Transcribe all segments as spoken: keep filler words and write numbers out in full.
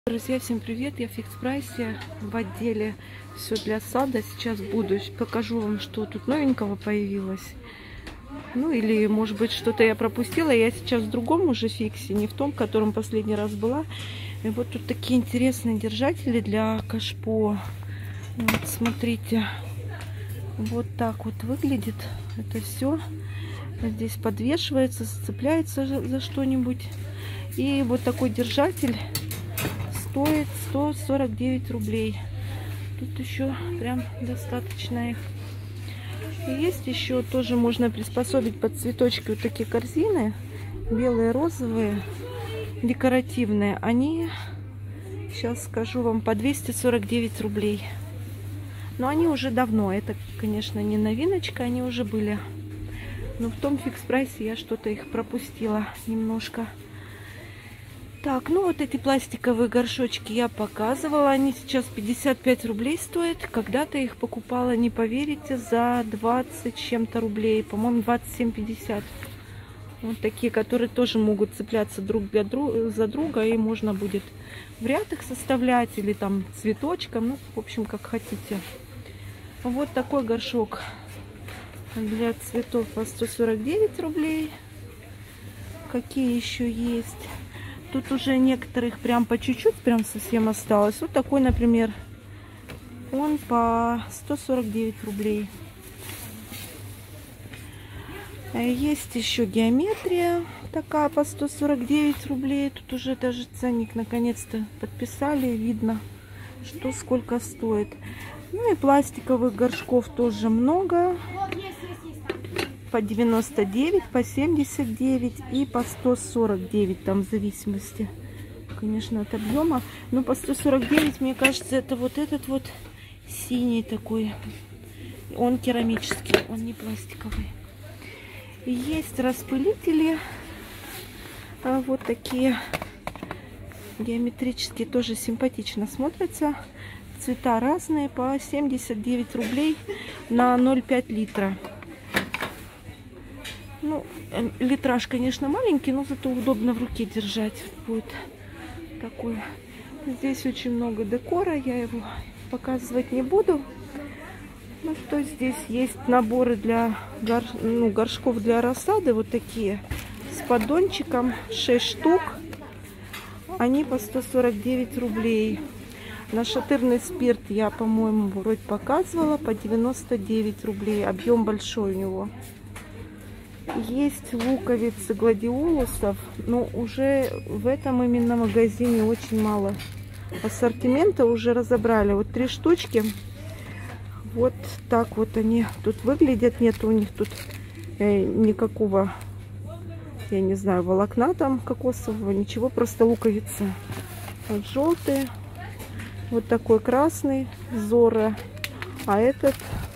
Друзья, всем привет! Я в Фикс Прайсе в отделе все для сада. Сейчас буду покажу вам, что тут новенького появилось. Ну или может быть что-то я пропустила. Я сейчас в другом уже фиксе, не в том, в котором последний раз была. И вот тут такие интересные держатели для кашпо. Вот смотрите, вот так вот выглядит это все. Здесь подвешивается, зацепляется за что-нибудь. И вот такой держатель стоит сто сорок девять рублей. Тут еще прям достаточно их. И есть еще тоже можно приспособить под цветочки вот такие корзины. Белые, розовые, декоративные. Они, сейчас скажу вам, по двести сорок девять рублей. Но они уже давно. Это, конечно, не новиночка, они уже были. Но в том Фикс Прайсе я что-то их пропустила немножко. Так, ну вот эти пластиковые горшочки я показывала. Они сейчас пятьдесят пять рублей стоят. Когда-то их покупала, не поверите, за двадцать чем-то рублей. По-моему, двадцать семь пятьдесят. Вот такие, которые тоже могут цепляться друг для друга, за друга. И можно будет в ряд их составлять или там цветочком. Ну, в общем, как хотите. Вот такой горшок для цветов по сто сорок девять рублей. Какие еще есть? Тут уже некоторых прям по чуть-чуть, прям совсем осталось. Вот такой, например, он по сто сорок девять рублей. Есть еще геометрия такая по сто сорок девять рублей. Тут уже даже ценник наконец-то подписали. Видно, что сколько стоит. Ну и пластиковых горшков тоже много. По девяносто девять, по семьдесят девять и по сто сорок девять, там в зависимости, конечно, от объема. Но по сто сорок девять, мне кажется, это вот этот вот синий такой. Он керамический, он не пластиковый. И есть распылители. Вот такие геометрические, тоже симпатично смотрятся. Цвета разные, по семьдесят девять рублей на ноль целых пять литра. Ну, литраж, конечно, маленький, но зато удобно в руке держать будет. Такой. Здесь очень много декора, я его показывать не буду. Ну, что здесь есть наборы для гор... ну, горшков для рассады, вот такие, с поддончиком, шесть штук. Они по сто сорок девять рублей. Нашатырный спирт я, по-моему, вроде показывала, по девяносто девять рублей. Объем большой у него. Есть луковицы гладиолусов, но уже в этом именно магазине очень мало ассортимента, уже разобрали. Вот три штучки. Вот так вот они тут выглядят. Нет у них тут э, никакого, я не знаю, волокна там кокосового, ничего, просто луковицы. Вот желтые, вот такой красный, Зора, а этот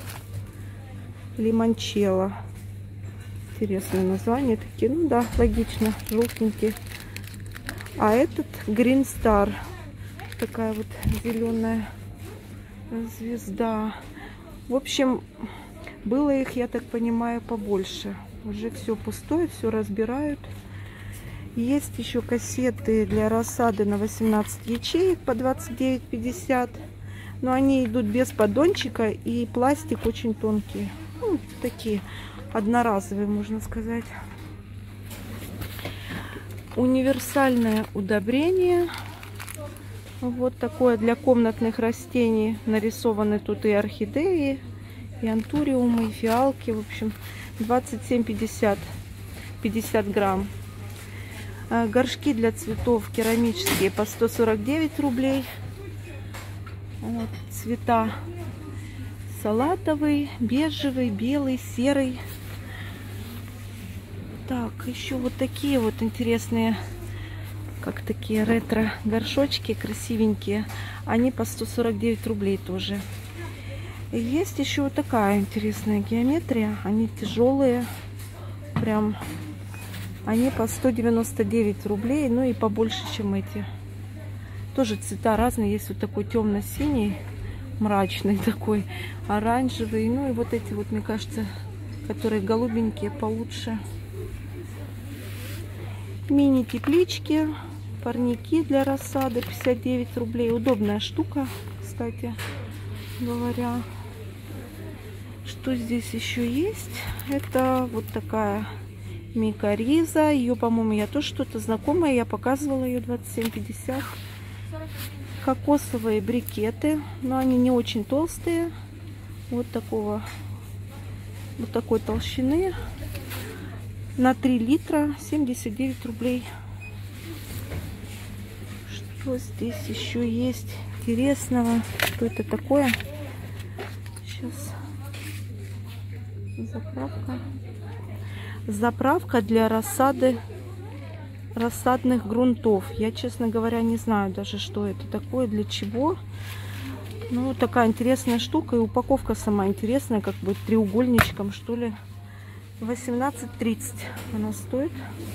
лимончелло. Интересное название такие, ну да, логично, желтенькие. А этот Green Star, такая вот зеленая звезда. В общем, было их, я так понимаю, побольше. Уже все пустое, все разбирают. Есть еще кассеты для рассады на восемнадцать ячеек по двадцать девять пятьдесят. Но они идут без поддончика и пластик очень тонкий. Ну, такие одноразовые, можно сказать. Универсальное удобрение. Вот такое для комнатных растений. Нарисованы тут и орхидеи, и антуриумы, и фиалки. В общем, двадцать семь пятьдесят, пятьдесят грамм. Горшки для цветов керамические по сто сорок девять рублей. Вот, цвета салатовый, бежевый, белый, серый. Так, еще вот такие вот интересные, как такие ретро горшочки, красивенькие. Они по сто сорок девять рублей тоже. И есть еще вот такая интересная геометрия. Они тяжелые, прям. Они по сто девяносто девять рублей, ну и побольше, чем эти. Тоже цвета разные. Есть вот такой темно-синий, мрачный такой, оранжевый. Ну и вот эти вот, мне кажется, которые голубенькие, получше. Мини-теплички Парники для рассады пятьдесят девять рублей. Удобная штука, кстати говоря. Что здесь еще есть? Это вот такая микориза. Ее, по-моему, я тоже что-то знакомая. Я показывала ее двадцать семь пятьдесят. Кокосовые брикеты. Но они не очень толстые. Вот такого, вот такой толщины. На три литра семьдесят девять рублей. Что здесь еще есть интересного? Что это такое? Сейчас. Заправка. Заправка для рассады, рассадных грунтов. Я, честно говоря, не знаю даже, что это такое, для чего. Ну, такая интересная штука. И упаковка сама интересная, как бы треугольничком, что ли. восемнадцать тридцать она стоит.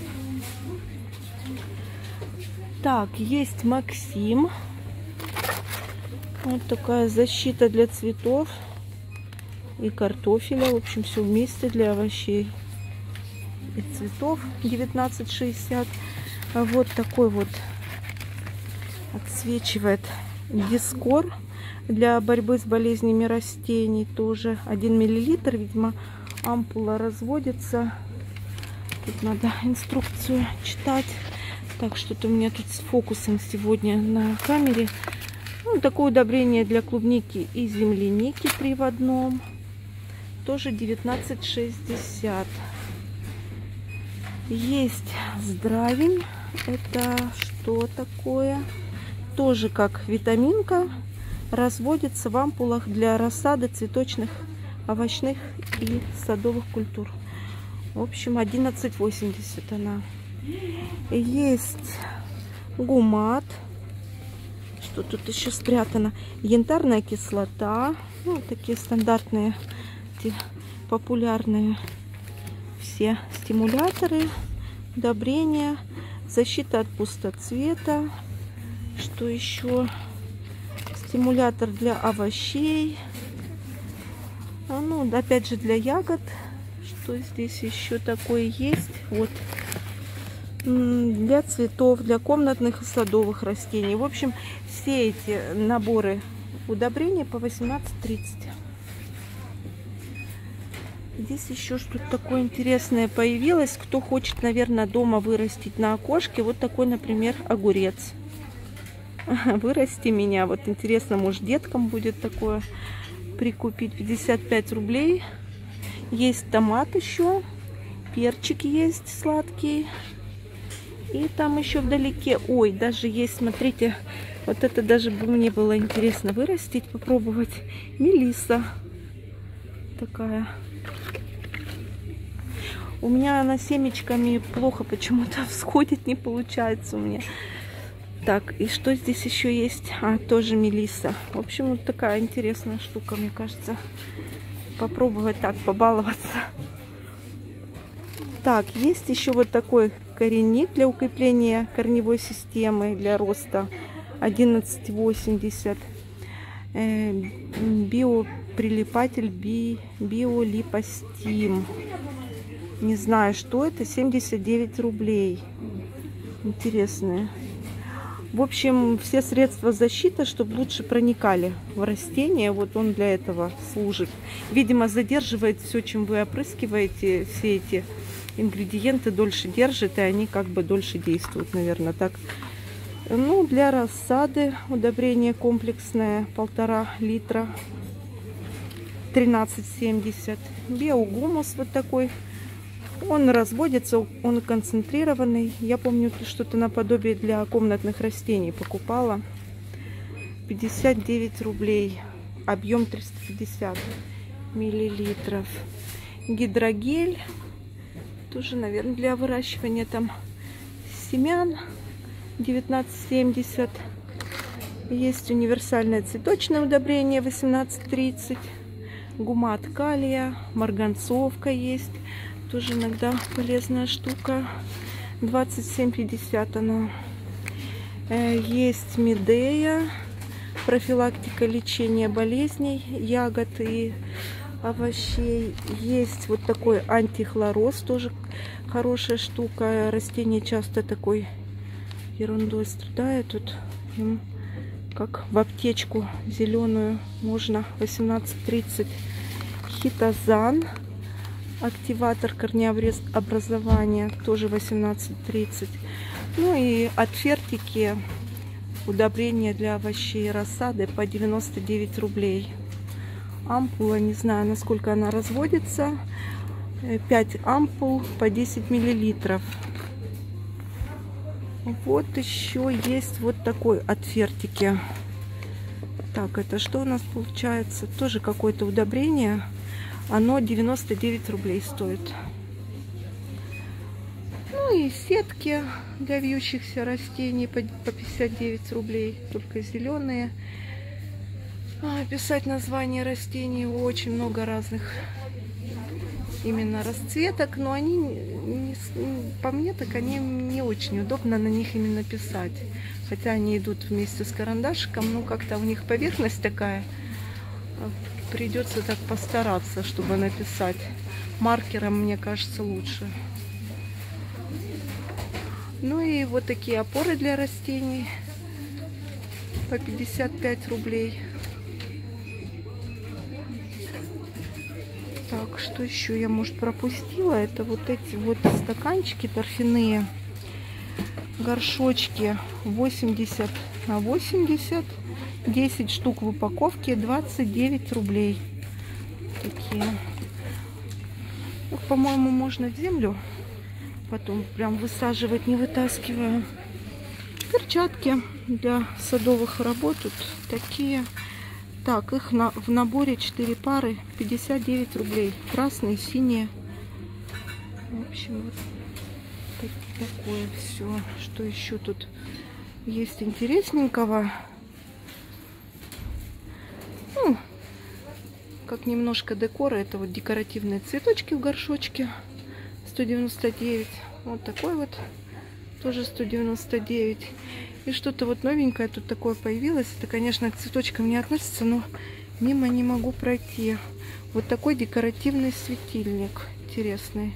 Так, есть Максим. Вот такая защита для цветов и картофеля. В общем, все вместе для овощей и цветов. девятнадцать шестьдесят. А вот такой вот отсвечивает дискор для борьбы с болезнями растений. Тоже один миллилитр. Видимо, ампула разводится. Тут надо инструкцию читать. Так, что-то у меня тут с фокусом сегодня на камере. Ну, такое удобрение для клубники и земляники три в одном. Тоже девятнадцать шестьдесят. Есть здравень. Это что такое? Тоже как витаминка. Разводится в ампулах для рассады цветочных, овощных и садовых культур. В общем, одиннадцать восемьдесят она. Есть гумат. Что тут еще спрятано? Янтарная кислота. Ну, такие стандартные, популярные все стимуляторы, удобрения, защита от пустоцвета. Что еще? Стимулятор для овощей. А, ну, опять же, для ягод. Что здесь еще такое есть? Вот. Для цветов, для комнатных и садовых растений. В общем, все эти наборы удобрений по восемнадцать тридцать. Здесь еще что-то такое интересное появилось. Кто хочет, наверное, дома вырастить на окошке. Вот такой, например, огурец. Вырасти меня. Вот интересно, может, деткам будет такое прикупить. пятьдесят пять рублей. Есть томат еще. Перчик есть сладкий. И там еще вдалеке, ой, даже есть, смотрите, вот это даже бы мне было интересно вырастить, попробовать. Мелисса такая. У меня она семечками плохо почему-то всходит, не получается у меня. Так, и что здесь еще есть? А, тоже мелисса. В общем, вот такая интересная штука, мне кажется. Попробовать так, побаловаться. Так, есть еще вот такой коренник для укрепления корневой системы, для роста. одиннадцать восемьдесят. Э, биоприлипатель би, биолипостим. Не знаю, что это. семьдесят девять рублей. Интересные. В общем, все средства защиты, чтобы лучше проникали в растения. Вот он для этого служит. Видимо, задерживает все, чем вы опрыскиваете, все эти ингредиенты дольше держит, и они как бы дольше действуют, наверное, так. Ну, для рассады удобрение комплексное, полтора литра, тринадцать семьдесят. Биогумус вот такой. Он разводится, он концентрированный. Я помню, что-то наподобие для комнатных растений покупала. пятьдесят девять рублей. Объем триста пятьдесят миллилитров. Гидрогель. Тоже, наверное, для выращивания там семян. девятнадцать семьдесят. Есть универсальное цветочное удобрение восемнадцать тридцать. Гумат калия. Марганцовка есть. Тоже иногда полезная штука. двадцать семь пятьдесят она. Есть Медея. Профилактика лечения болезней ягод и овощей. Есть вот такой антихлороз, тоже хорошая штука. Растение часто такой ерундой страдают. Тут им как в аптечку зеленую можно. восемнадцать тридцать. Хитозан. Активатор корнеобразования. Тоже восемнадцать тридцать. Ну и от Фертики удобрение для овощей и рассады по девяносто девять рублей. Ампула, не знаю, насколько она разводится. пять ампул по десять миллилитров. Вот еще есть вот такой от Фертики. Так, это что у нас получается? Тоже какое-то удобрение. Оно девяносто девять рублей стоит. Ну и сетки для вьющихся растений по пятьдесят девять рублей. Только зеленые. А, писать название растений очень много разных именно расцветок, но они, не, по мне, так они не очень удобно на них именно писать. Хотя они идут вместе с карандашиком, но как-то у них поверхность такая. Придется так постараться, чтобы написать. Маркером, мне кажется, лучше. Ну и вот такие опоры для растений по пятьдесят пять рублей. Так, что еще я, может, пропустила? Это вот эти вот стаканчики торфяные. Горшочки восемьдесят на восемьдесят. десять штук в упаковке, двадцать девять рублей. Такие. По-моему, можно в землю потом прям высаживать, не вытаскивая. Перчатки для садовых работ тут такие. Так, их на, в наборе четыре пары, пятьдесят девять рублей. Красные, синие. В общем, вот так, такое все. Что еще тут есть интересненького? Ну, как немножко декора. Это вот декоративные цветочки в горшочке. сто девяносто девять. Вот такой вот. Тоже сто девяносто девять. И что-то вот новенькое тут такое появилось. Это, конечно, к цветочкам не относится, но мимо не могу пройти. Вот такой декоративный светильник. Интересный.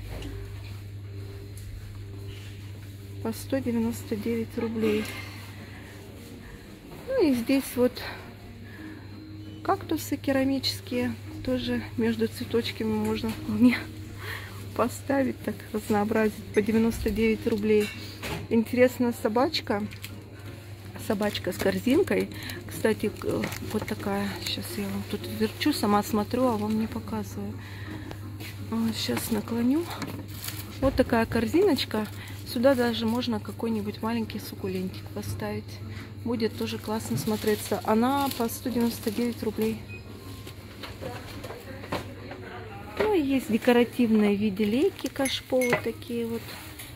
По сто девяносто девять рублей. Ну и здесь вот кактусы керамические. Тоже между цветочками можно вполне поставить, так разнообразить. По девяносто девять рублей. Интересная собачка. Собачка с корзинкой. Кстати, вот такая. Сейчас я вам тут верчу, сама смотрю, а вам не показываю. Сейчас наклоню. Вот такая корзиночка. Сюда даже можно какой-нибудь маленький суккулентик поставить. Будет тоже классно смотреться. Она по сто девяносто девять рублей. Ну и есть декоративные в виде лейки кашпо. Вот такие вот.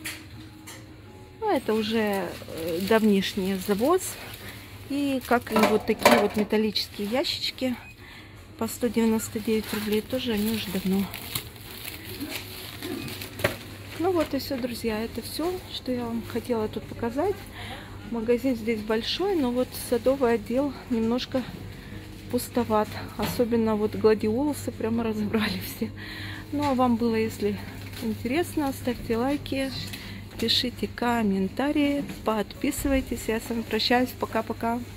Это уже давнишний завоз. И как и вот такие вот металлические ящички по сто девяносто девять рублей. Тоже они уже давно. Ну вот и все, друзья. Это все, что я вам хотела тут показать. Магазин здесь большой, но вот садовый отдел немножко пустоват. Особенно вот гладиолусы прямо разобрали все. Ну а вам было, если интересно, ставьте лайки. Пишите комментарии, подписывайтесь. Я с вами прощаюсь. Пока-пока.